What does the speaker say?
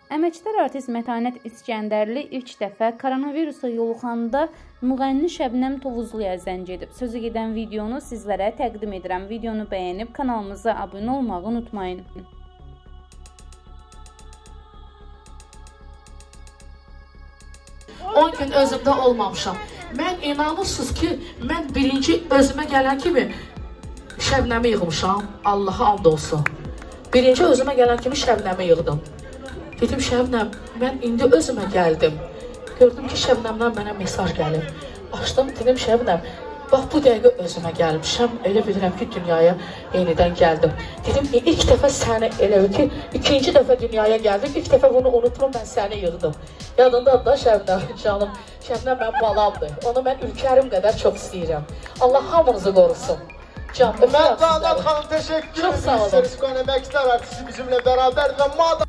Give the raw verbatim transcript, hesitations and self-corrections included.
Əməkdar artist Mətanət İskəndərli ilk dəfə koronavirusa yoluxanda müğənni Şəbnəm Tovuzluya zəng edib. Sözü gedən videonu sizlərə təqdim edirəm. Videonu bəyənib kanalımıza abunə olmağı unutmayın. on gün özümdə olmamışam. Mən inanırsınız ki, mən birinci özümə gələn kimi Şəbnəmi yığmışam. Allaha and olsun. Birinci özümə gələn kimi Şəbnəmi yığdım. Dedim, Şəbnəm, mən indi özümə gəldim. Gördüm ki, Şəbnəmdən mənə mesaj gəlib. Açdım, dedim, Şəbnəm, bax bu dəqiqə özümə gəlmişəm. Elə bilirəm ki, dünyaya yenidən gəldim. Dedim, ilk dəfə səni elə ki, ikinci dəfə dünyaya gəldim. İlk dəfə bunu unutmam, mən səni yığdım. Yadındadır da Şəbnəm, canım. Şəbnəm mənim balamdır. Onu mən ülkərim qədər çox istəyirəm. Allah hamınızı qorusun. Can, Mən Mətanət xanım, təşəkkür ederim. ederiz. Əməkdar artisti bizimlə bərabər.